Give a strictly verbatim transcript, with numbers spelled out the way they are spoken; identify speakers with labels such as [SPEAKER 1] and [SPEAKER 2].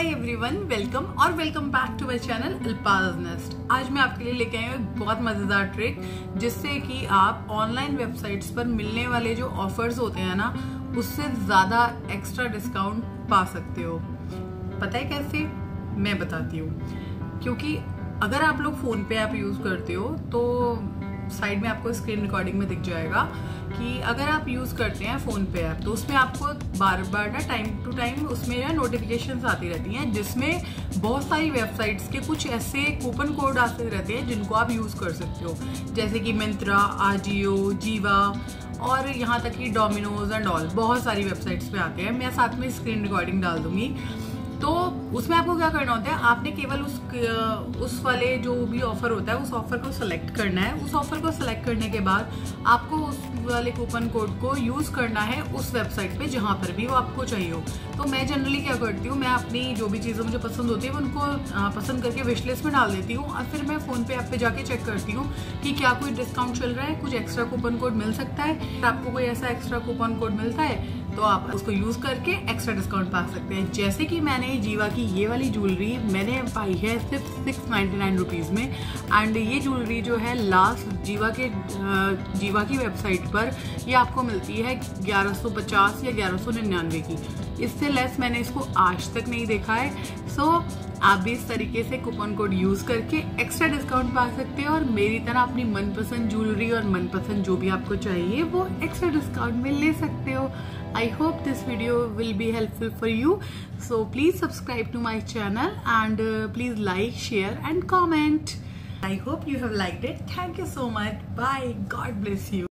[SPEAKER 1] हाय everyone, welcome और welcome back to my channel अल्पाज नेस्ट। आज मैं आपके लिए लेके आई हूँ एक बहुत मजेदार ट्रिक जिससे कि आप ऑनलाइन वेबसाइट्स पर मिलने वाले जो ऑफर्स होते हैं ना, उससे ज्यादा एक्स्ट्रा डिस्काउंट पा सकते हो। पता है कैसे? मैं बताती हूँ। क्योंकि अगर आप लोग फोन पे ऐप यूज करते हो तो साइड में आपको स्क्रीन रिकॉर्डिंग में दिख जाएगा कि अगर आप यूज करते हैं फोन पे ऐप तो उसमें आपको बार बार ना टाइम टू टाइम उसमें जो है नोटिफिकेशंस आती रहती हैं, जिसमें बहुत सारी वेबसाइट्स के कुछ ऐसे कूपन कोड आते रहते हैं जिनको आप यूज कर सकते हो, जैसे कि मिंत्रा, आजियो, जीवा और यहाँ तक कि डोमिनोज एंड ऑल बहुत सारी वेबसाइट्स पे आते हैं। मैं साथ में स्क्रीन रिकॉर्डिंग डाल दूंगी। तो उसमें आपको क्या करना होता है, आपने केवल उस उस वाले जो भी ऑफर होता है उस ऑफर को सिलेक्ट करना है। उस ऑफर को सिलेक्ट करने के बाद आपको उस वाले कूपन कोड को यूज करना है उस वेबसाइट पे जहां पर भी वो आपको चाहिए हो। तो मैं जनरली क्या करती हूँ, मैं अपनी जो भी चीज़ें मुझे पसंद होती है उनको पसंद करके विश लिस्ट में डाल देती हूँ और फिर मैं फोन पे ऐप पे जाके चेक करती हूँ कि क्या कोई डिस्काउंट चल रहा है, कुछ एक्स्ट्रा कूपन कोड मिल सकता है। अगर आपको कोई ऐसा एक्स्ट्रा कूपन कोड मिलता है तो आप उसको यूज करके एक्स्ट्रा डिस्काउंट पा सकते हैं। जैसे कि मैंने जीवा की ये वाली ज्वेलरी मैंने पाई है सिर्फ सिक्स नाइन्टी नाइन रुपीज में, एंड ये ज्वेलरी जो है लास्ट जीवा के जीवा की वेबसाइट पर ये आपको मिलती है ग्यारह सौ पचास या ग्यारह सौ निन्यानवे की। इससे लेस मैंने इसको आज तक नहीं देखा है। सो आप भी इस तरीके से कूपन कोड यूज करके एक्स्ट्रा डिस्काउंट पा सकते हो और मेरी तरह अपनी मनपसंद ज्वेलरी और मनपसंद जो भी आपको चाहिए वो एक्स्ट्रा डिस्काउंट में ले सकते हो। I hope this video will be helpful for you. So please subscribe to my channel and uh, please like, share and comment. I hope you have liked it. Thank you so much. Bye. God bless you.